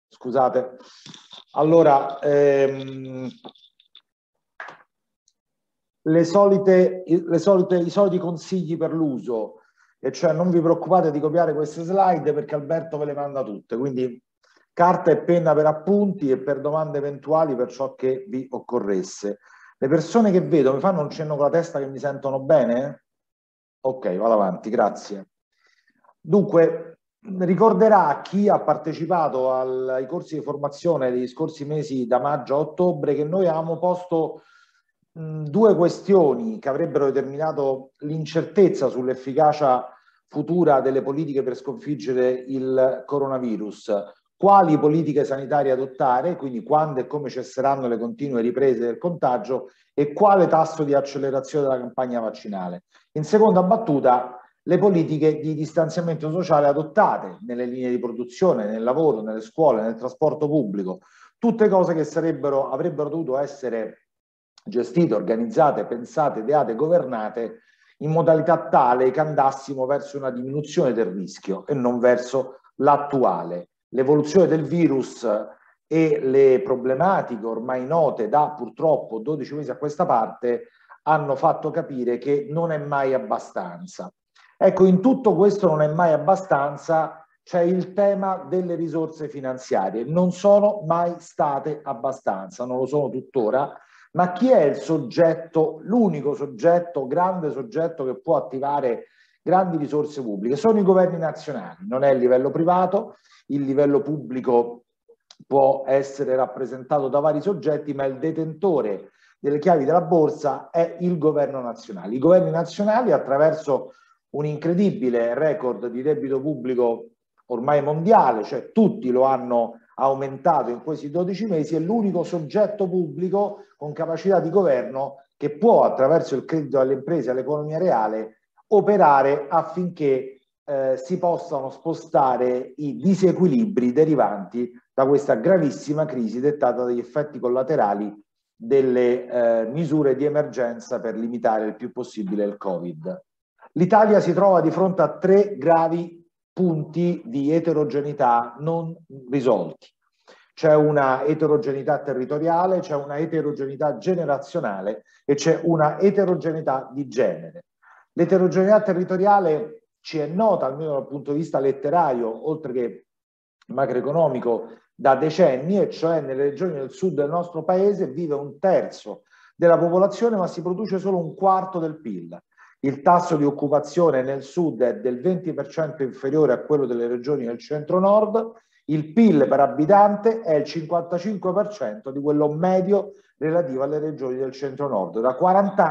Scusate. Allora, i soliti consigli per l'uso, e cioè non vi preoccupate di copiare queste slide perché Alberto ve le manda tutte, quindi carta e penna per appunti e per domande eventuali per ciò che vi occorresse. Le persone che vedo mi fanno un cenno con la testa che mi sentono bene? Ok, vado avanti, grazie. Dunque, ricorderà chi ha partecipato ai corsi di formazione degli scorsi mesi da maggio a ottobre che noi avevamo posto due questioni che avrebbero determinato l'incertezza sull'efficacia futura delle politiche per sconfiggere il coronavirus. Quali politiche sanitarie adottare, quindi quando e come cesseranno le continue riprese del contagio e quale tasso di accelerazione della campagna vaccinale. In seconda battuta, le politiche di distanziamento sociale adottate nelle linee di produzione, nel lavoro, nelle scuole, nel trasporto pubblico, tutte cose che avrebbero dovuto essere gestite, organizzate, pensate, ideate, governate in modalità tale che andassimo verso una diminuzione del rischio e non verso l'attuale. L'evoluzione del virus e le problematiche ormai note da purtroppo 12 mesi a questa parte hanno fatto capire che non è mai abbastanza. Ecco, in tutto questo non è mai abbastanza, c'è il tema delle risorse finanziarie. Non sono mai state abbastanza, non lo sono tuttora, ma chi è il soggetto, l'unico soggetto, grande soggetto che può attivare grandi risorse pubbliche? Sono i governi nazionali, non è il livello privato, il livello pubblico può essere rappresentato da vari soggetti, ma il detentore delle chiavi della borsa è il governo nazionale. I governi nazionali, attraverso un incredibile record di debito pubblico ormai mondiale, cioè tutti lo hanno aumentato in questi 12 mesi, è l'unico soggetto pubblico con capacità di governo che può, attraverso il credito alle imprese e all'economia reale, operare affinché si possano spostare i disequilibri derivanti da questa gravissima crisi dettata dagli effetti collaterali delle misure di emergenza per limitare il più possibile il Covid. L'Italia si trova di fronte a tre gravi punti di eterogeneità non risolti. C'è una eterogeneità territoriale, c'è una eterogeneità generazionale e c'è una eterogeneità di genere. L'eterogeneità territoriale ci è nota, almeno dal punto di vista letterario, oltre che macroeconomico, da decenni, e cioè nelle regioni del sud del nostro paese vive un terzo della popolazione, ma si produce solo un quarto del PIL. Il tasso di occupazione nel sud è del 20% inferiore a quello delle regioni del centro-nord, il PIL per abitante è il 55% di quello medio relativo alle regioni del centro-nord. Da 40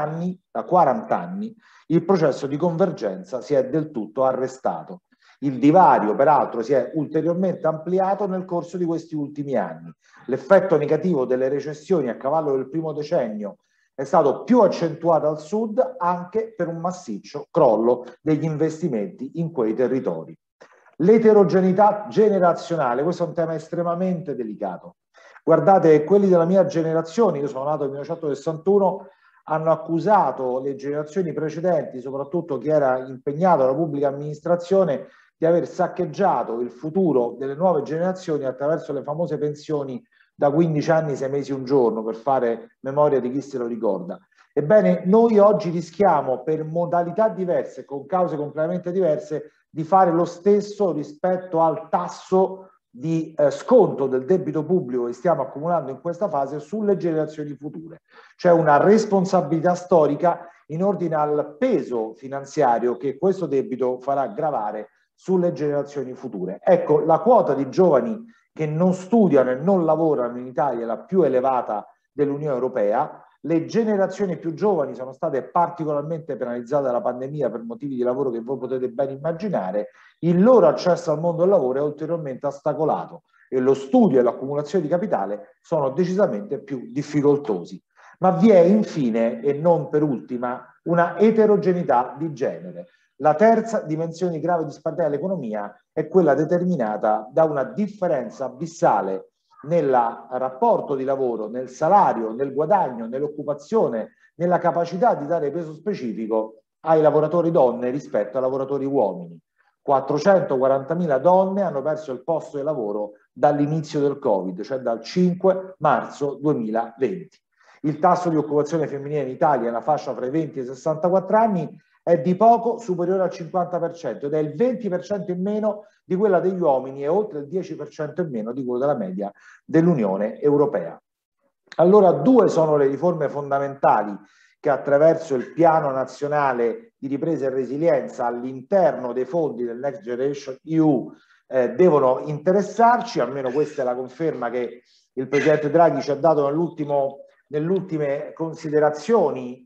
anni il processo di convergenza si è del tutto arrestato. Il divario, peraltro, si è ulteriormente ampliato nel corso di questi ultimi anni. L'effetto negativo delle recessioni a cavallo del primo decennio è stato più accentuato al sud anche per un massiccio crollo degli investimenti in quei territori. L'eterogeneità generazionale, questo è un tema estremamente delicato. Guardate, quelli della mia generazione, io sono nato nel 1961, hanno accusato le generazioni precedenti, soprattutto chi era impegnato nella pubblica amministrazione, di aver saccheggiato il futuro delle nuove generazioni attraverso le famose pensioni da 15 anni, 6 mesi, un giorno, per fare memoria di chi se lo ricorda. Ebbene, noi oggi rischiamo, per modalità diverse, con cause completamente diverse, di fare lo stesso rispetto al tasso di sconto del debito pubblico che stiamo accumulando in questa fase sulle generazioni future. C'è una responsabilità storica in ordine al peso finanziario che questo debito farà gravare sulle generazioni future. Ecco, la quota di giovani che non studiano e non lavorano in Italia è la più elevata dell'Unione Europea. Le generazioni più giovani sono state particolarmente penalizzate dalla pandemia per motivi di lavoro che voi potete ben immaginare. Il loro accesso al mondo del lavoro è ulteriormente ostacolato e lo studio e l'accumulazione di capitale sono decisamente più difficoltosi. Ma vi è infine, e non per ultima, una eterogeneità di genere. La terza dimensione di grave disparità dell'economia è quella determinata da una differenza abissale nel rapporto di lavoro, nel salario, nel guadagno, nell'occupazione, nella capacità di dare peso specifico ai lavoratori donne rispetto ai lavoratori uomini. 440.000 donne hanno perso il posto di lavoro dall'inizio del Covid, cioè dal 5 marzo 2020. Il tasso di occupazione femminile in Italia, nella fascia fra i 20 e i 64 anni, è di poco superiore al 50% ed è il 20% in meno di quella degli uomini e oltre il 10% in meno di quello della media dell'Unione Europea. Allora, due sono le riforme fondamentali che attraverso il Piano Nazionale di Ripresa e Resilienza all'interno dei fondi del Next Generation EU devono interessarci, almeno questa è la conferma che il Presidente Draghi ci ha dato nelle ultime considerazioni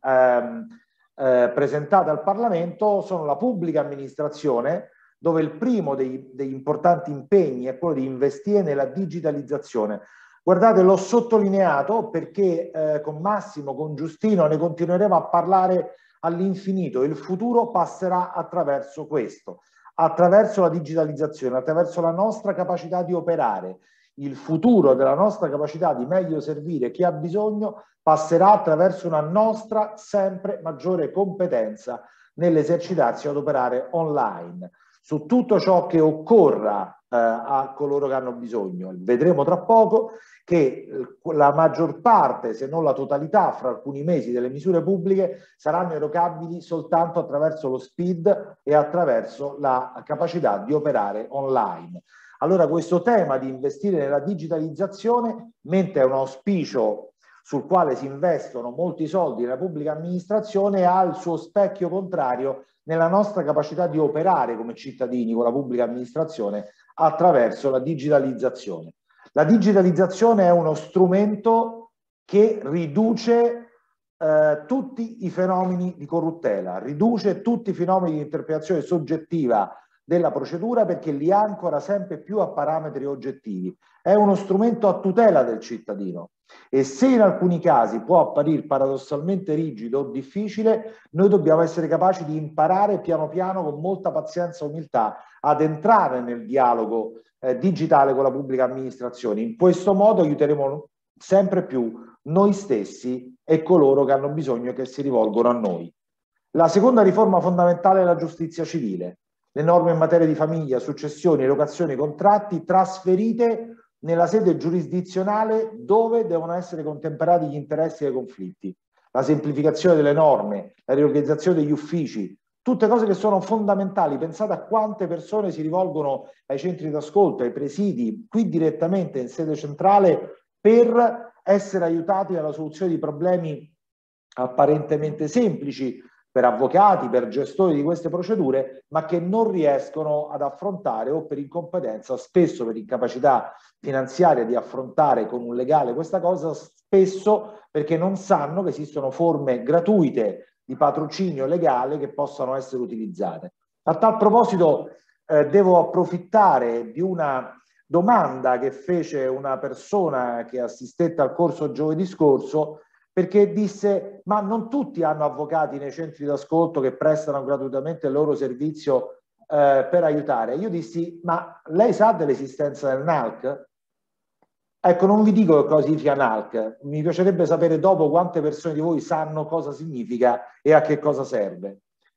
presentate al Parlamento. Sono la pubblica amministrazione, dove il primo degli importanti impegni è quello di investire nella digitalizzazione. Guardate, l'ho sottolineato perché con Massimo, con Giustino ne continueremo a parlare all'infinito. Il futuro passerà attraverso questo, attraverso la digitalizzazione, attraverso la nostra capacità di operare. Il futuro della nostra capacità di meglio servire chi ha bisogno passerà attraverso una nostra sempre maggiore competenza nell'esercitarsi ad operare online su tutto ciò che occorra a coloro che hanno bisogno. Vedremo tra poco che la maggior parte, se non la totalità, fra alcuni mesi delle misure pubbliche saranno erogabili soltanto attraverso lo SPID e attraverso la capacità di operare online. Allora questo tema di investire nella digitalizzazione, mentre è un auspicio sul quale si investono molti soldi nella pubblica amministrazione, ha il suo specchio contrario nella nostra capacità di operare come cittadini con la pubblica amministrazione attraverso la digitalizzazione. La digitalizzazione è uno strumento che riduce tutti i fenomeni di corruttela, riduce tutti i fenomeni di interpretazione soggettiva della procedura perché li ancora sempre più a parametri oggettivi. È uno strumento a tutela del cittadino e se in alcuni casi può apparire paradossalmente rigido o difficile, noi dobbiamo essere capaci di imparare piano piano con molta pazienza e umiltà ad entrare nel dialogo digitale con la pubblica amministrazione. In questo modo aiuteremo sempre più noi stessi e coloro che hanno bisogno e che si rivolgono a noi. La seconda riforma fondamentale è la giustizia civile. Le norme in materia di famiglia, successioni, erogazioni, contratti trasferite nella sede giurisdizionale dove devono essere contemperati gli interessi e i conflitti. La semplificazione delle norme, la riorganizzazione degli uffici, tutte cose che sono fondamentali. Pensate a quante persone si rivolgono ai centri d'ascolto, ai presidi, qui direttamente in sede centrale per essere aiutati alla soluzione di problemi apparentemente semplici, per avvocati, per gestori di queste procedure, ma che non riescono ad affrontare o per incompetenza, spesso per incapacità finanziaria di affrontare con un legale questa cosa, spesso perché non sanno che esistono forme gratuite di patrocinio legale che possano essere utilizzate. A tal proposito devo approfittare di una domanda che fece una persona che assistette al corso giovedì scorso, perché disse: ma non tutti hanno avvocati nei centri d'ascolto che prestano gratuitamente il loro servizio per aiutare? Io dissi: ma lei sa dell'esistenza del NALC? Ecco, non vi dico che cosa significa NALC, mi piacerebbe sapere dopo quante persone di voi sanno cosa significa e a che cosa serve.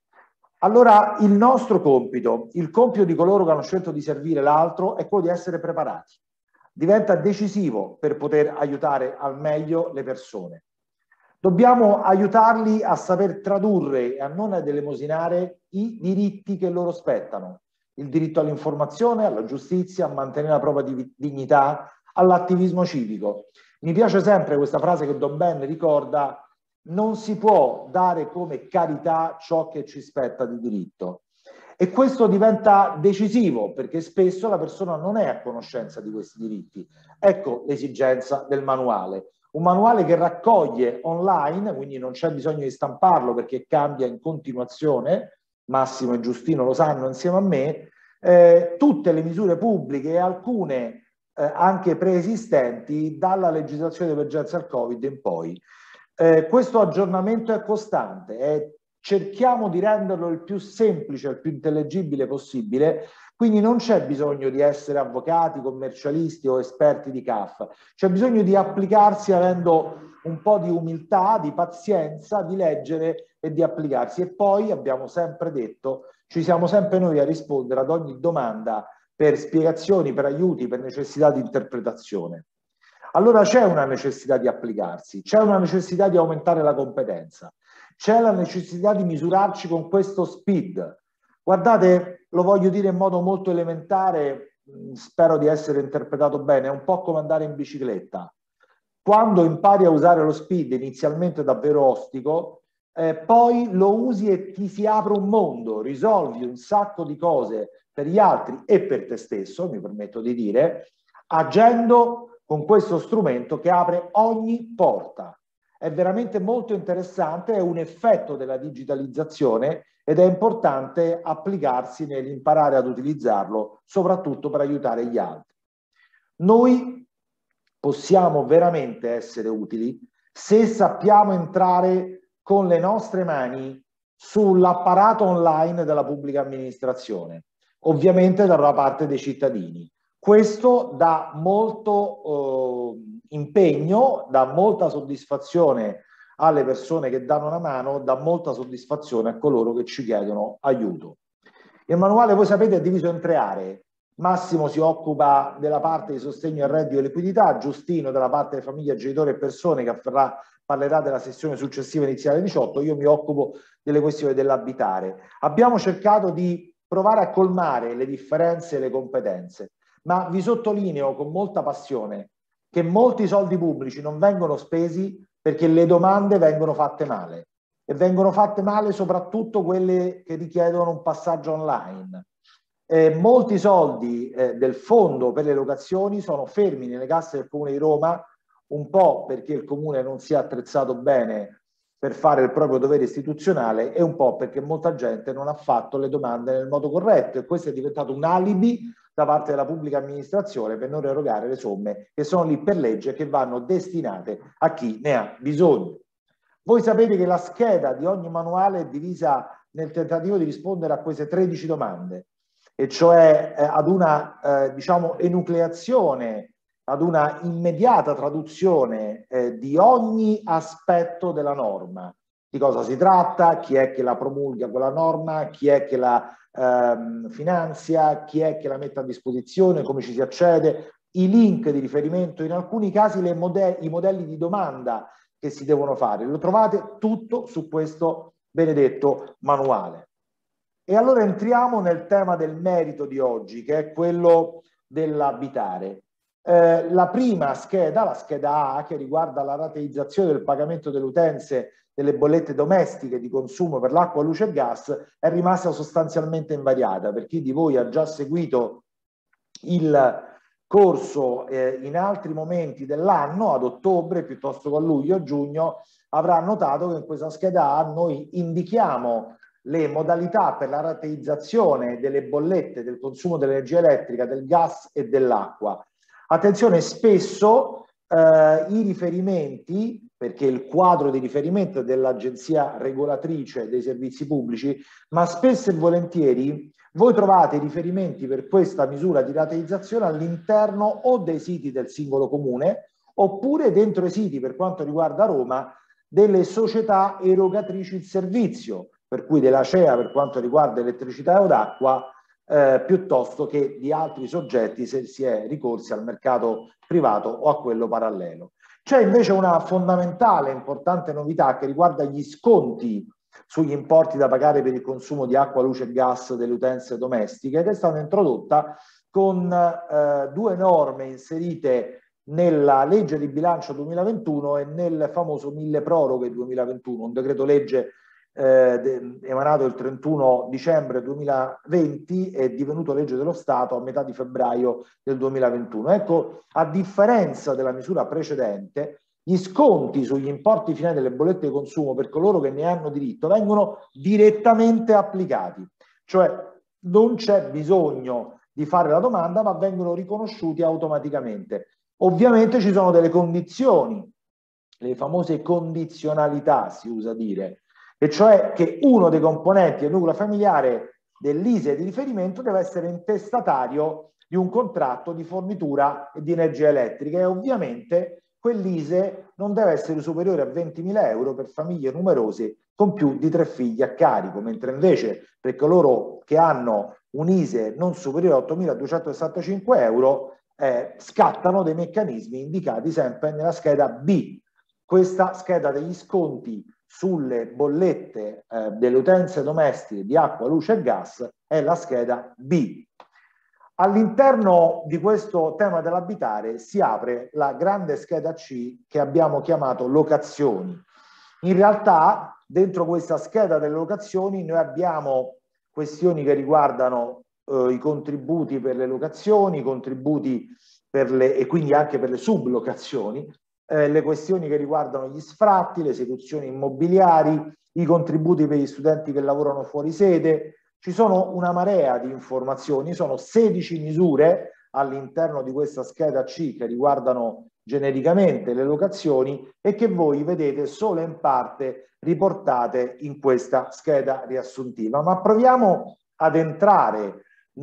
Allora, il nostro compito, il compito di coloro che hanno scelto di servire l'altro, è quello di essere preparati. Diventa decisivo per poter aiutare al meglio le persone. Dobbiamo aiutarli a saper tradurre e a non ad elemosinare i diritti che loro spettano. Il diritto all'informazione, alla giustizia, a mantenere la propria dignità, all'attivismo civico. Mi piace sempre questa frase che Don Ben ricorda: non si può dare come carità ciò che ci spetta di diritto. E questo diventa decisivo perché spesso la persona non è a conoscenza di questi diritti. Ecco l'esigenza del manuale. Un manuale che raccoglie online, quindi non c'è bisogno di stamparlo perché cambia in continuazione, Massimo e Giustino lo sanno insieme a me, tutte le misure pubbliche e alcune anche preesistenti dalla legislazione di emergenza al Covid in poi. Questo aggiornamento è costante, cerchiamo di renderlo il più semplice, il più intellegibile possibile, quindi non c'è bisogno di essere avvocati, commercialisti o esperti di CAF, c'è bisogno di applicarsi avendo un po' di umiltà, di pazienza, di leggere e di applicarsi. E poi abbiamo sempre detto, ci siamo sempre noi a rispondere ad ogni domanda per spiegazioni, per aiuti, per necessità di interpretazione. Allora c'è una necessità di applicarsi, c'è una necessità di aumentare la competenza, c'è la necessità di misurarci con questo SPID. Guardate, lo voglio dire in modo molto elementare, spero di essere interpretato bene, è un po' come andare in bicicletta. Quando impari a usare lo SPID, inizialmente davvero ostico, poi lo usi e ti si apre un mondo, risolvi un sacco di cose per gli altri e per te stesso, mi permetto di dire, agendo con questo strumento che apre ogni porta. È veramente molto interessante, è un effetto della digitalizzazione ed è importante applicarsi nell'imparare ad utilizzarlo, soprattutto per aiutare gli altri. Noi possiamo veramente essere utili se sappiamo entrare con le nostre mani sull'apparato online della pubblica amministrazione, ovviamente dalla parte dei cittadini. Questo dà molto impegno, dà molta soddisfazione alle persone che danno una mano, dà molta soddisfazione a coloro che ci chiedono aiuto. Il manuale, voi sapete, è diviso in 3 aree. Massimo si occupa della parte di sostegno al reddito e liquidità, Giustino della parte di famiglia, genitori e persone, che parlerà della sessione successiva iniziale 18, io mi occupo delle questioni dell'abitare. Abbiamo cercato di provare a colmare le differenze e le competenze, ma vi sottolineo con molta passione che molti soldi pubblici non vengono spesi perché le domande vengono fatte male, e vengono fatte male soprattutto quelle che richiedono un passaggio online. Molti soldi del fondo per le locazioni sono fermi nelle casse del Comune di Roma, un po' perché il Comune non si è attrezzato bene per fare il proprio dovere istituzionale e un po' perché molta gente non ha fatto le domande nel modo corretto, e questo è diventato un alibi da parte della pubblica amministrazione per non erogare le somme che sono lì per legge e che vanno destinate a chi ne ha bisogno. Voi sapete che la scheda di ogni manuale è divisa nel tentativo di rispondere a queste 13 domande, e cioè ad una diciamo enucleazione, ad una immediata traduzione di ogni aspetto della norma. Di cosa si tratta, chi è che la promulga quella norma, chi è che la finanzia, chi è che la mette a disposizione, come ci si accede, i link di riferimento, in alcuni casi i modelli di domanda che si devono fare. Lo trovate tutto su questo benedetto manuale. E allora entriamo nel tema del merito di oggi, che è quello dell'abitare. La prima scheda, la scheda A, che riguarda la rateizzazione del pagamento delle utenze delle bollette domestiche di consumo per l'acqua, luce e gas, è rimasta sostanzialmente invariata. Per chi di voi ha già seguito il corso in altri momenti dell'anno, ad ottobre piuttosto che a luglio o giugno, avrà notato che in questa scheda A noi indichiamo le modalità per la rateizzazione delle bollette del consumo dell'energia elettrica, del gas e dell'acqua. Attenzione, spesso i riferimenti, perché il quadro di riferimento è dell'Agenzia Regolatrice dei Servizi Pubblici, ma spesso e volentieri voi trovate i riferimenti per questa misura di rateizzazione all'interno o dei siti del singolo comune, oppure dentro i siti, per quanto riguarda Roma, delle società erogatrici di servizio, per cui della CEA per quanto riguarda elettricità o d'acqua, piuttosto che di altri soggetti se si è ricorsi al mercato privato o a quello parallelo. C'è invece una fondamentale, importante novità che riguarda gli sconti sugli importi da pagare per il consumo di acqua, luce e gas delle utenze domestiche, ed è stata introdotta con 2 norme inserite nella legge di bilancio 2021 e nel famoso mille proroghe 2021, un decreto legge emanato il 31 dicembre 2020 e divenuto legge dello Stato a metà di febbraio del 2021. Ecco, a differenza della misura precedente, gli sconti sugli importi finali delle bollette di consumo per coloro che ne hanno diritto vengono direttamente applicati, cioè non c'è bisogno di fare la domanda, ma vengono riconosciuti automaticamente. Ovviamente ci sono delle condizioni, le famose condizionalità si usa dire, e cioè che uno dei componenti del nucleo familiare dell'ISEE di riferimento deve essere intestatario di un contratto di fornitura di energia elettrica, e ovviamente quell'ISEE non deve essere superiore a 20.000 euro per famiglie numerose con più di 3 figli a carico, mentre invece per coloro che hanno un ISEE non superiore a 8.265 euro scattano dei meccanismi indicati sempre nella scheda B. Questa scheda degli sconti sulle bollette delle utenze domestiche di acqua, luce e gas è la scheda B. All'interno di questo tema dell'abitare si apre la grande scheda C che abbiamo chiamato locazioni. In realtà dentro questa scheda delle locazioni noi abbiamo questioni che riguardano i contributi per le locazioni, i contributi per le, e quindi anche per le sublocazioni, le questioni che riguardano gli sfratti, le esecuzioni immobiliari, i contributi per gli studenti che lavorano fuori sede. Ci sono una marea di informazioni, sono 16 misure all'interno di questa scheda C che riguardano genericamente le locazioni e che voi vedete solo in parte riportate in questa scheda riassuntiva. Ma proviamo ad entrare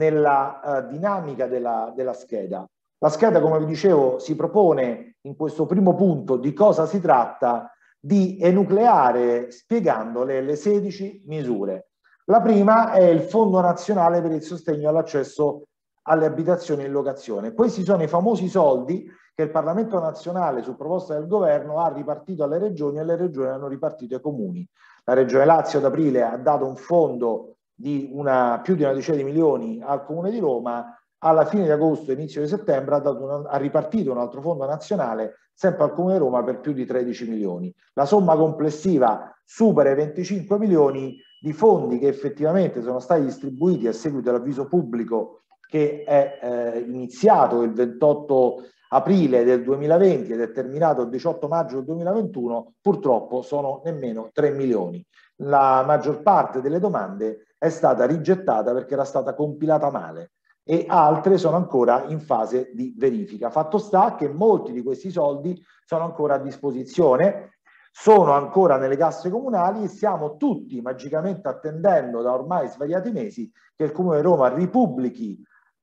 nella dinamica della scheda. La scheda, come vi dicevo, si propone in questo primo punto di cosa si tratta, di enucleare spiegandole le 16 misure. La prima è il Fondo Nazionale per il Sostegno all'Accesso alle Abitazioni in Locazione. Questi sono i famosi soldi che il Parlamento nazionale, su proposta del governo, ha ripartito alle regioni e le regioni hanno ripartito ai comuni. La Regione Lazio ad aprile ha dato un fondo di più di una decina di milioni al Comune di Roma. Alla fine di agosto e inizio di settembre ha ripartito un altro fondo nazionale sempre al Comune di Roma per più di 13 milioni. La somma complessiva supera i 25 milioni di fondi che effettivamente sono stati distribuiti a seguito dell'avviso pubblico che è iniziato il 28 aprile del 2020 ed è terminato il 18 maggio del 2021, purtroppo sono nemmeno 3 milioni. La maggior parte delle domande è stata rigettata perché era stata compilata male e altre sono ancora in fase di verifica. Fatto sta che molti di questi soldi sono ancora a disposizione, sono ancora nelle casse comunali e stiamo tutti magicamente attendendo da ormai svariati mesi che il Comune di Roma ripubblichi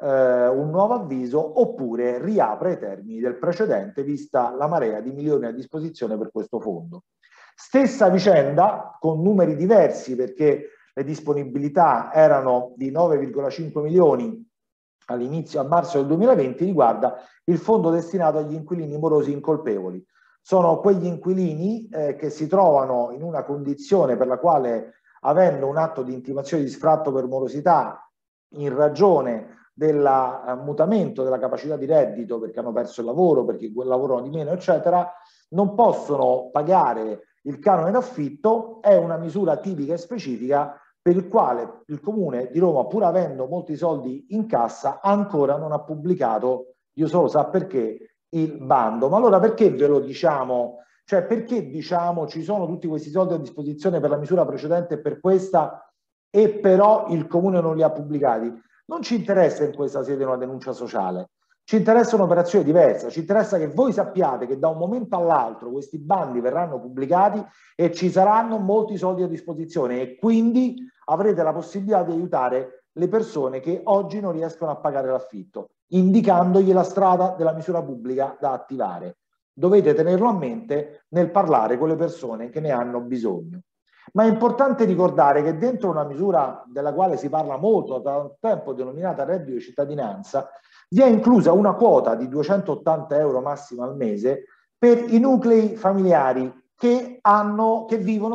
un nuovo avviso oppure riapre i termini del precedente vista la marea di milioni a disposizione per questo fondo. Stessa vicenda con numeri diversi perché le disponibilità erano di 9,5 milioni all'inizio a marzo del 2020 riguarda il fondo destinato agli inquilini morosi incolpevoli. Sono quegli inquilini che si trovano in una condizione per la quale, avendo un atto di intimazione di sfratto per morosità in ragione del mutamento della capacità di reddito perché hanno perso il lavoro, perché lavorano di meno, eccetera, non possono pagare il canone d'affitto. È una misura tipica e specifica per il quale il Comune di Roma, pur avendo molti soldi in cassa, ancora non ha pubblicato, Dio solo sa perché, il bando. Ma allora perché ve lo diciamo? Cioè perché diciamo ci sono tutti questi soldi a disposizione per la misura precedente e per questa e però il Comune non li ha pubblicati? Non ci interessa in questa sede una denuncia sociale, ci interessa un'operazione diversa, ci interessa che voi sappiate che da un momento all'altro questi bandi verranno pubblicati e ci saranno molti soldi a disposizione e quindi avrete la possibilità di aiutare le persone che oggi non riescono a pagare l'affitto, indicandogli la strada della misura pubblica da attivare. Dovete tenerlo a mente nel parlare con le persone che ne hanno bisogno. Ma è importante ricordare che dentro una misura della quale si parla molto da tanto tempo, denominata reddito di cittadinanza, vi è inclusa una quota di 280 euro massima al mese per i nuclei familiari che vivono,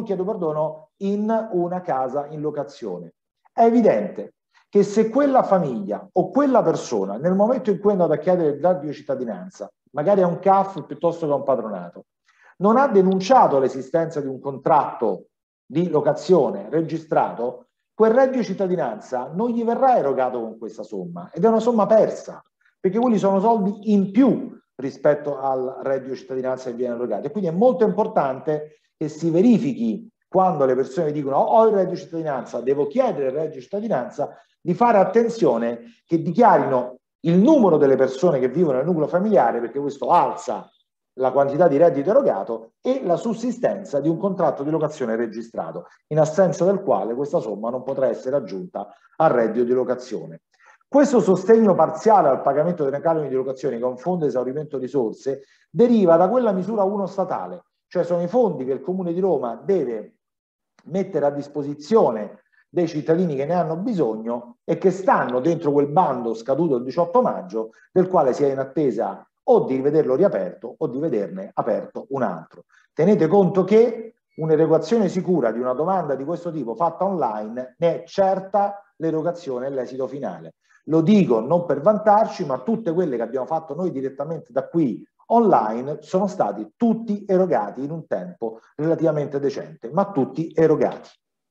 in una casa in locazione. È evidente che se quella famiglia o quella persona, nel momento in cui è andata a chiedere il reddito di cittadinanza, magari a un CAF piuttosto che a un patronato, non ha denunciato l'esistenza di un contratto di locazione registrato, quel reddito di cittadinanza non gli verrà erogato con questa somma ed è una somma persa, perché quelli sono soldi in più rispetto al reddito di cittadinanza che viene erogato. E quindi è molto importante che si verifichi quando le persone dicono ho il reddito di cittadinanza, devo chiedere il reddito di cittadinanza, di fare attenzione che dichiarino il numero delle persone che vivono nel nucleo familiare, perché questo alza la quantità di reddito erogato e la sussistenza di un contratto di locazione registrato, in assenza del quale questa somma non potrà essere aggiunta al reddito di locazione. Questo sostegno parziale al pagamento dei canoni di locazione con fondo esaurimento risorse deriva da quella misura 1 statale, cioè sono i fondi che il Comune di Roma deve mettere a disposizione dei cittadini che ne hanno bisogno e che stanno dentro quel bando scaduto il 18 maggio, del quale si è in attesa o di vederlo riaperto o di vederne aperto un altro. Tenete conto che un'erogazione sicura di una domanda di questo tipo fatta online ne è certa l'erogazione e l'esito finale. Lo dico non per vantarci, ma tutte quelle che abbiamo fatto noi direttamente da qui online sono stati tutti erogati in un tempo relativamente decente, ma tutti erogati.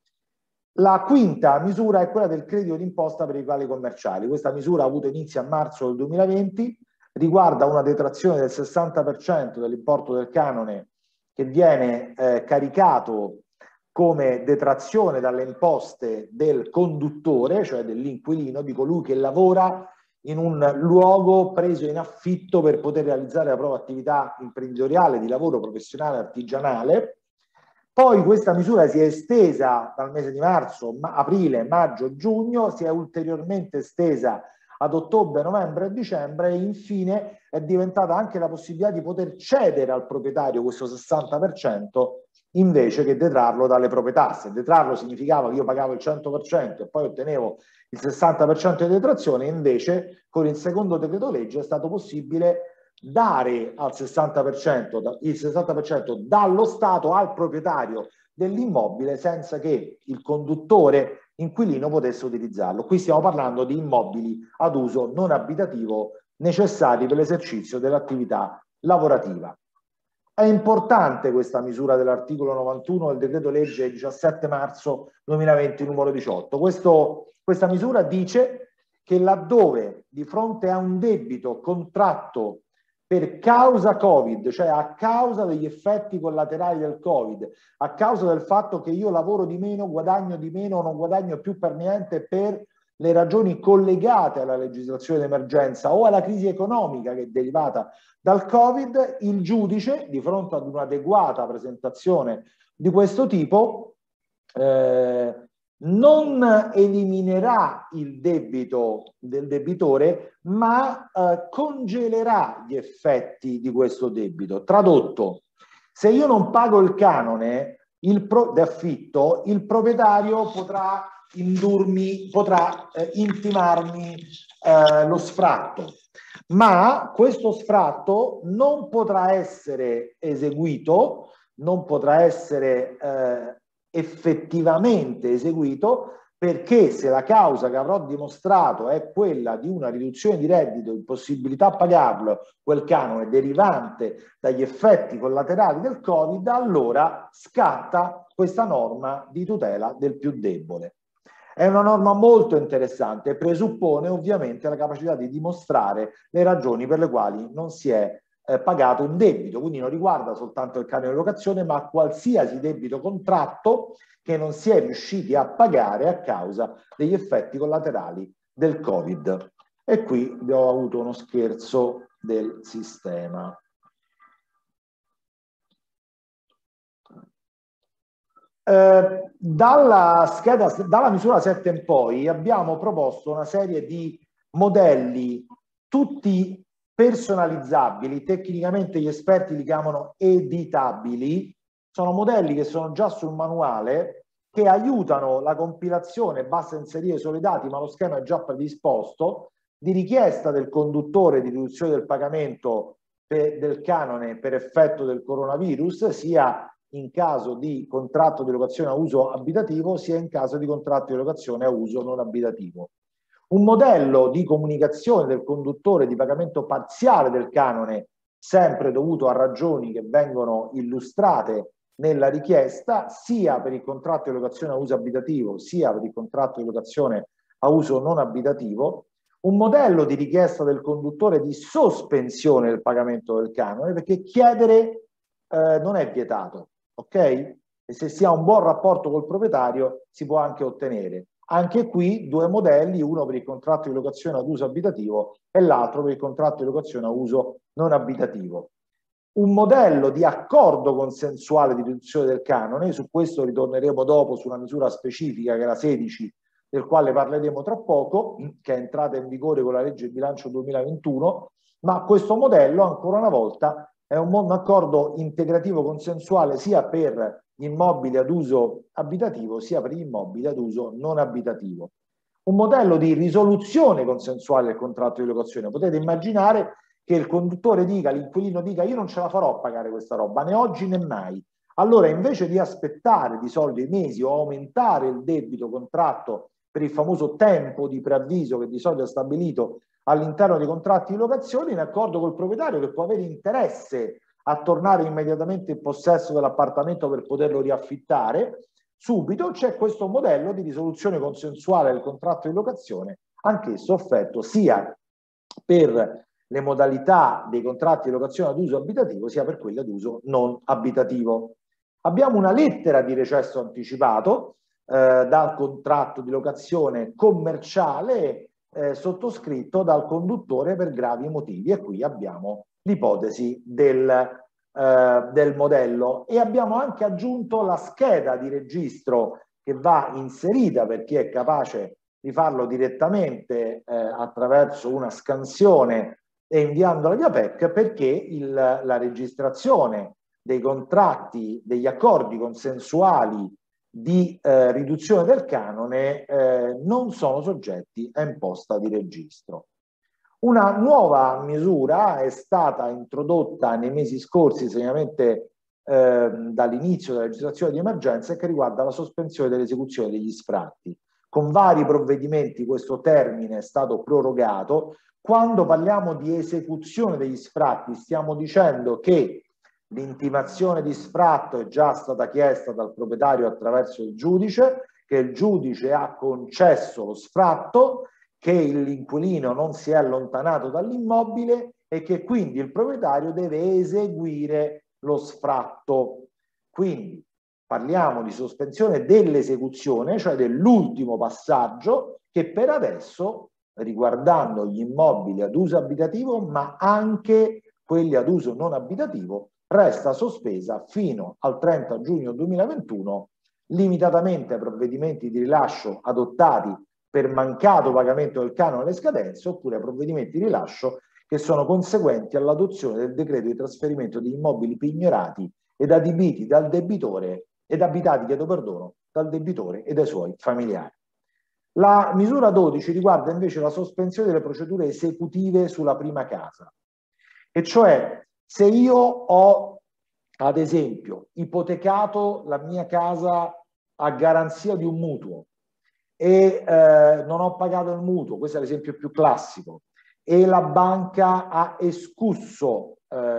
La quinta misura è quella del credito d'imposta per i locali commerciali. Questa misura ha avuto inizio a marzo del 2020, riguarda una detrazione del 60% dell'importo del canone che viene caricato come detrazione dalle imposte del conduttore, cioè dell'inquilino, di colui che lavora in un luogo preso in affitto per poter realizzare la propria attività imprenditoriale, di lavoro professionale, artigianale. Poi questa misura si è estesa dal mese di marzo, aprile, maggio, giugno, si è ulteriormente estesa ad ottobre, novembre e dicembre e infine è diventata anche la possibilità di poter cedere al proprietario questo 60% invece che detrarlo dalle proprie tasse. Detrarlo significava che io pagavo il 100% e poi ottenevo il 60% di detrazione, invece con il secondo decreto legge è stato possibile dare al 60%, il 60% dallo Stato al proprietario dell'immobile senza che il conduttore inquilino potesse utilizzarlo. Qui stiamo parlando di immobili ad uso non abitativo necessari per l'esercizio dell'attività lavorativa. È importante questa misura dell'articolo 91 del decreto legge 17 marzo 2020 numero 18. Questa misura dice che laddove di fronte a un debito contratto per causa Covid, cioè a causa degli effetti collaterali del Covid, a causa del fatto che io lavoro di meno, guadagno di meno, non guadagno più per niente per le ragioni collegate alla legislazione d'emergenza o alla crisi economica che è derivata dal Covid, il giudice, di fronte ad un'adeguata presentazione di questo tipo, non eliminerà il debito del debitore, ma congelerà gli effetti di questo debito. Tradotto, se io non pago il canone d'affitto, il proprietario potrà intimarmi lo sfratto, ma questo sfratto non potrà essere eseguito, non potrà essere effettivamente eseguito, perché se la causa che avrò dimostrato è quella di una riduzione di reddito, impossibilità a pagarlo, quel canone derivante dagli effetti collaterali del Covid, allora scatta questa norma di tutela del più debole. È una norma molto interessante e presuppone ovviamente la capacità di dimostrare le ragioni per le quali non si è pagato un debito, quindi non riguarda soltanto il canone di locazione, ma qualsiasi debito contratto che non si è riusciti a pagare a causa degli effetti collaterali del Covid. E qui abbiamo avuto uno scherzo del sistema. Dalla misura 7 in poi abbiamo proposto una serie di modelli tutti personalizzabili, tecnicamente gli esperti li chiamano editabili, sono modelli che sono già sul manuale, che aiutano la compilazione, basta inserire solo i dati, ma lo schema è già predisposto, di richiesta del conduttore di riduzione del pagamento del canone per effetto del coronavirus, sia in caso di contratto di locazione a uso abitativo, sia in caso di contratto di locazione a uso non abitativo. Un modello di comunicazione del conduttore di pagamento parziale del canone, sempre dovuto a ragioni che vengono illustrate nella richiesta, sia per il contratto di locazione a uso abitativo, sia per il contratto di locazione a uso non abitativo. Un modello di richiesta del conduttore di sospensione del pagamento del canone, perché chiedere non è vietato, ok? E se si ha un buon rapporto col proprietario si può anche ottenere. Anche qui due modelli, uno per il contratto di locazione ad uso abitativo e l'altro per il contratto di locazione a uso non abitativo. Un modello di accordo consensuale di riduzione del canone, su questo ritorneremo dopo su una misura specifica che è la 16, del quale parleremo tra poco, che è entrata in vigore con la legge di bilancio 2021, ma questo modello ancora una volta è un accordo integrativo consensuale sia per gli immobili ad uso abitativo sia per gli immobili ad uso non abitativo. Un modello di risoluzione consensuale del contratto di locazione. Potete immaginare che il conduttore dica, l'inquilino dica: io non ce la farò a pagare questa roba, né oggi né mai. Allora, invece di aspettare di solito i mesi o aumentare il debito contratto per il famoso tempo di preavviso che di solito è stabilito all'interno dei contratti di locazione, in accordo col proprietario che può avere interesse a tornare immediatamente in possesso dell'appartamento per poterlo riaffittare, subito c'è questo modello di risoluzione consensuale del contratto di locazione, anch'esso offerto sia per le modalità dei contratti di locazione ad uso abitativo sia per quelli ad uso non abitativo. Abbiamo una lettera di recesso anticipato dal contratto di locazione commerciale sottoscritto dal conduttore per gravi motivi, e qui abbiamo l'ipotesi del modello, e abbiamo anche aggiunto la scheda di registro che va inserita per chi è capace di farlo direttamente attraverso una scansione e inviandola via PEC, perché la registrazione dei contratti, degli accordi consensuali di riduzione del canone non sono soggetti a imposta di registro. Una nuova misura è stata introdotta nei mesi scorsi, segnatamente dall'inizio della legislazione di emergenza, che riguarda la sospensione dell'esecuzione degli sfratti. Con vari provvedimenti questo termine è stato prorogato. Quando parliamo di esecuzione degli sfratti stiamo dicendo che l'intimazione di sfratto è già stata chiesta dal proprietario attraverso il giudice, che il giudice ha concesso lo sfratto, che l'inquilino non si è allontanato dall'immobile e che quindi il proprietario deve eseguire lo sfratto. Quindi parliamo di sospensione dell'esecuzione, cioè dell'ultimo passaggio, che per adesso, riguardando gli immobili ad uso abitativo, ma anche quelli ad uso non abitativo, resta sospesa fino al 30 giugno 2021, limitatamente ai provvedimenti di rilascio adottati per mancato pagamento del canone alle scadenze, oppure a provvedimenti di rilascio che sono conseguenti all'adozione del decreto di trasferimento di immobili pignorati ed adibiti dal debitore ed abitati, chiedo perdono, dal debitore e dai suoi familiari. La misura 12 riguarda invece la sospensione delle procedure esecutive sulla prima casa, e cioè se io ho, ad esempio, ipotecato la mia casa a garanzia di un mutuo e non ho pagato il mutuo, questo è l'esempio più classico, e la banca ha escusso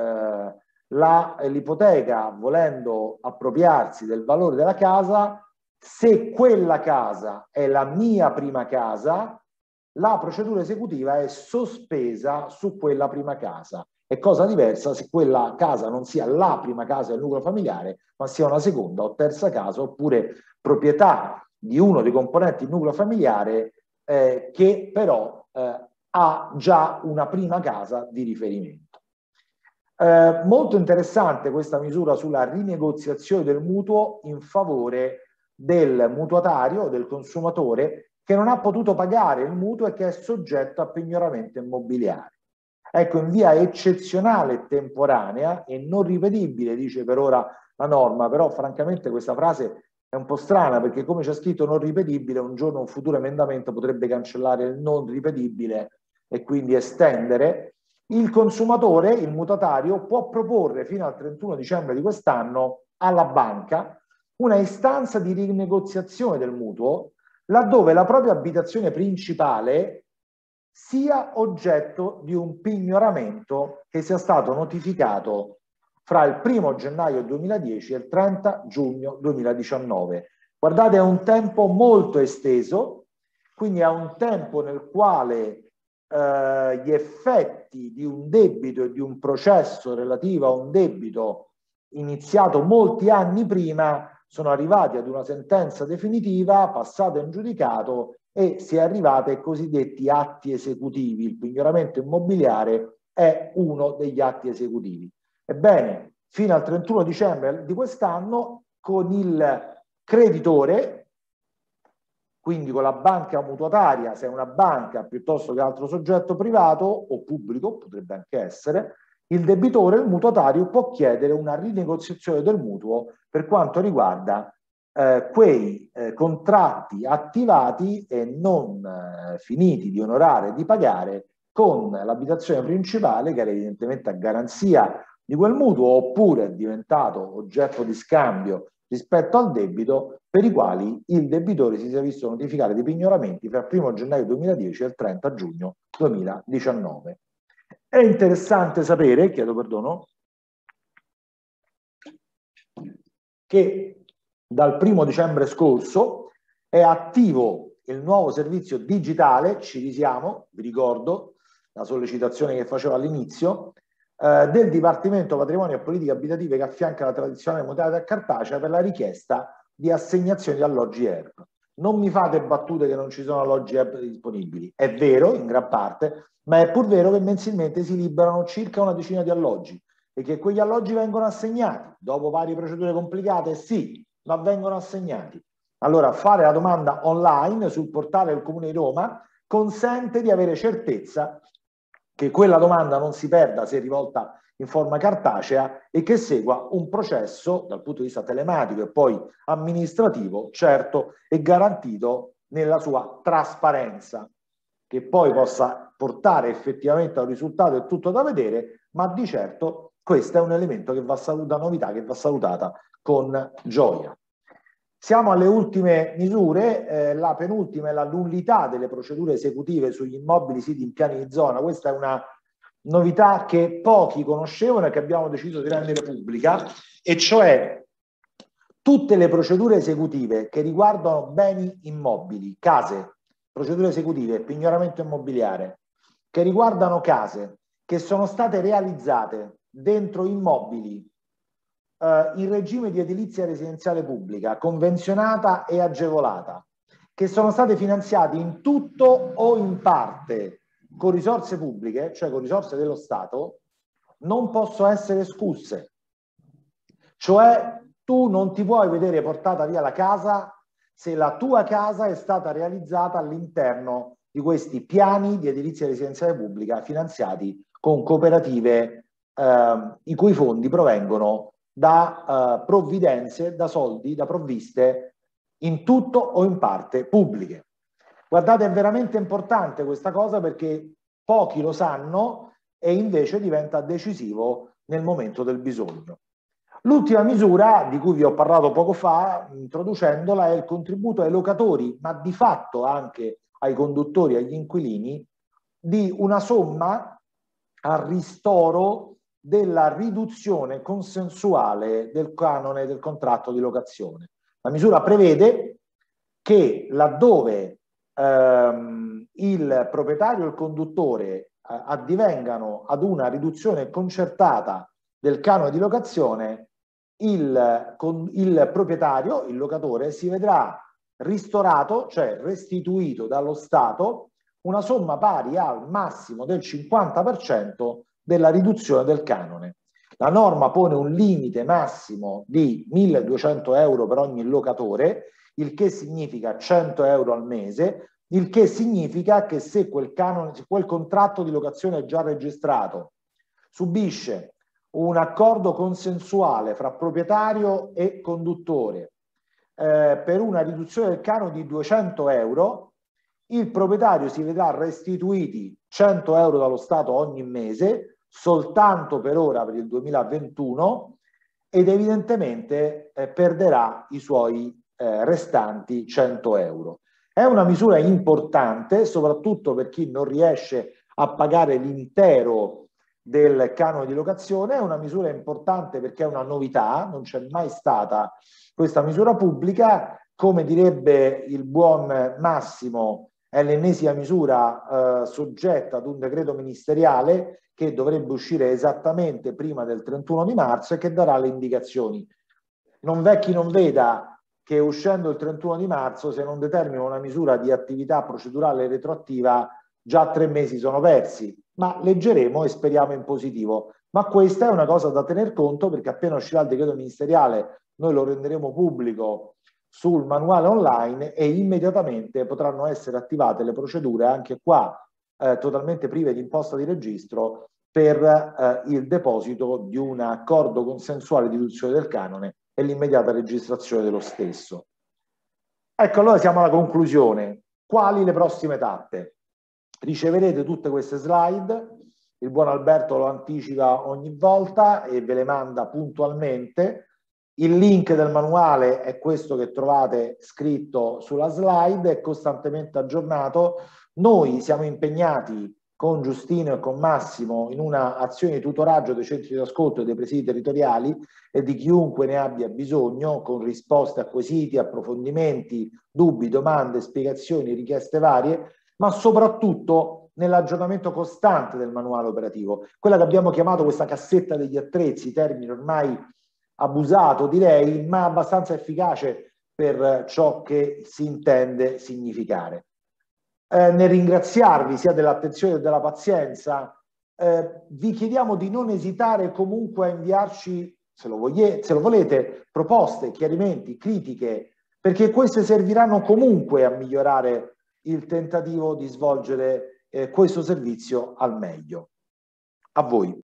l'ipoteca volendo appropriarsi del valore della casa, se quella casa è la mia prima casa, la procedura esecutiva è sospesa su quella prima casa. È cosa diversa se quella casa non sia la prima casa del nucleo familiare, ma sia una seconda o terza casa, oppure proprietà di uno dei componenti del nucleo familiare che però ha già una prima casa di riferimento. Molto interessante questa misura sulla rinegoziazione del mutuo in favore del mutuatario, del consumatore, che non ha potuto pagare il mutuo e che è soggetto a pignoramento immobiliare. Ecco, in via eccezionale e temporanea e non ripetibile, dice per ora la norma, però francamente questa frase è un po' strana, perché come c'è scritto non ripetibile, un giorno un futuro emendamento potrebbe cancellare il non ripetibile e quindi estendere. Il consumatore, il mutatario, può proporre fino al 31 dicembre di quest'anno alla banca una istanza di rinegoziazione del mutuo laddove la propria abitazione principale sia oggetto di un pignoramento che sia stato notificato fra il 1° gennaio 2010 e il 30 giugno 2019. Guardate, è un tempo molto esteso, quindi è un tempo nel quale gli effetti di un debito e di un processo relativo a un debito iniziato molti anni prima sono arrivati ad una sentenza definitiva, passata in giudicato, e si è arrivati ai cosiddetti atti esecutivi. Il pignoramento immobiliare è uno degli atti esecutivi. Ebbene, fino al 31 dicembre di quest'anno, con il creditore, quindi con la banca mutuataria, se è una banca piuttosto che altro soggetto privato o pubblico, potrebbe anche essere, il debitore, il mutuatario, può chiedere una rinegoziazione del mutuo per quanto riguarda quei contratti attivati e non finiti di onorare e di pagare con l'abitazione principale, che era evidentemente a garanzia di quel mutuo, oppure è diventato oggetto di scambio rispetto al debito, per i quali il debitore si sia visto notificare dei pignoramenti fra il 1 gennaio 2010 e il 30 giugno 2019. È interessante sapere, chiedo perdono, che dal 1 dicembre scorso è attivo il nuovo servizio digitale, ci risiamo, vi ricordo la sollecitazione che facevo all'inizio, del Dipartimento Patrimonio e Politiche Abitative, che affianca la tradizionale modalità cartacea per la richiesta di assegnazione di alloggi ERP. Non mi fate battute che non ci sono alloggi ERP disponibili, è vero in gran parte, ma è pur vero che mensilmente si liberano circa una decina di alloggi e che quegli alloggi vengono assegnati dopo varie procedure complicate, sì, ma vengono assegnati. Allora, fare la domanda online sul portale del Comune di Roma consente di avere certezza che quella domanda non si perda se rivolta in forma cartacea e che segua un processo dal punto di vista telematico e poi amministrativo, certo, e garantito nella sua trasparenza, che poi possa portare effettivamente a un risultato è tutto da vedere, ma di certo questo è un elemento che va salutata, una novità che va salutata con gioia. Siamo alle ultime misure, la penultima è la nullità delle procedure esecutive sugli immobili siti in piani di zona. Questa è una novità che pochi conoscevano e che abbiamo deciso di rendere pubblica, e cioè tutte le procedure esecutive che riguardano beni immobili, case, procedure esecutive, pignoramento immobiliare, che riguardano case che sono state realizzate dentro immobili in regime di edilizia residenziale pubblica, convenzionata e agevolata, che sono state finanziate in tutto o in parte con risorse pubbliche, cioè con risorse dello Stato, non possono essere escusse. Cioè tu non ti puoi vedere portata via la casa se la tua casa è stata realizzata all'interno di questi piani di edilizia residenziale pubblica finanziati con cooperative i cui fondi provengono da provvidenze, da soldi, da provviste in tutto o in parte pubbliche. Guardate, è veramente importante questa cosa perché pochi lo sanno e invece diventa decisivo nel momento del bisogno. L'ultima misura di cui vi ho parlato poco fa, introducendola, è il contributo ai locatori, ma di fatto anche ai conduttori e agli inquilini, di una somma a ristoro della riduzione consensuale del canone del contratto di locazione. La misura prevede che laddove il proprietario e il conduttore addivengano ad una riduzione concertata del canone di locazione, il proprietario, il locatore, si vedrà ristorato, cioè restituito dallo Stato, una somma pari al massimo del 50% della riduzione del canone. La norma pone un limite massimo di 1.200 euro per ogni locatore, il che significa 100 euro al mese, il che significa che se quel contratto di locazione è già registrato, subisce un accordo consensuale fra proprietario e conduttore per una riduzione del canone di 200 euro, il proprietario si vedrà restituiti 100 euro dallo Stato ogni mese, soltanto per ora per il 2021, ed evidentemente perderà i suoi restanti 100 euro. È una misura importante, soprattutto per chi non riesce a pagare l'intero del canone di locazione. È una misura importante perché è una novità, non c'è mai stata questa misura pubblica. Come direbbe il buon Massimo, è l'ennesima misura soggetta ad un decreto ministeriale che dovrebbe uscire esattamente prima del 31 di marzo e che darà le indicazioni. Non v'è chi non veda che uscendo il 31 di marzo, se non determina una misura di attività procedurale retroattiva, già 3 mesi sono persi, ma leggeremo e speriamo in positivo. Ma questa è una cosa da tener conto, perché appena uscirà il decreto ministeriale noi lo renderemo pubblico sul manuale online e immediatamente potranno essere attivate le procedure, anche qua totalmente prive di imposta di registro, per il deposito di un accordo consensuale di riduzione del canone e l'immediata registrazione dello stesso. Ecco, allora siamo alla conclusione. Quali le prossime tappe? Riceverete tutte queste slide, il buon Alberto lo anticipa ogni volta e ve le manda puntualmente. Il link del manuale è questo che trovate scritto sulla slide, è costantemente aggiornato. Noi siamo impegnati con Giustino e con Massimo in una azione di tutoraggio dei centri di ascolto e dei presidi territoriali e di chiunque ne abbia bisogno, con risposte a quesiti, approfondimenti, dubbi, domande, spiegazioni, richieste varie, ma soprattutto nell'aggiornamento costante del manuale operativo, quella che abbiamo chiamato questa cassetta degli attrezzi, termine ormai abusato direi, ma abbastanza efficace per ciò che si intende significare. Nel ringraziarvi sia dell'attenzione che della pazienza, vi chiediamo di non esitare comunque a inviarci, se lo volete, proposte, chiarimenti, critiche, perché queste serviranno comunque a migliorare il tentativo di svolgere questo servizio al meglio. A voi.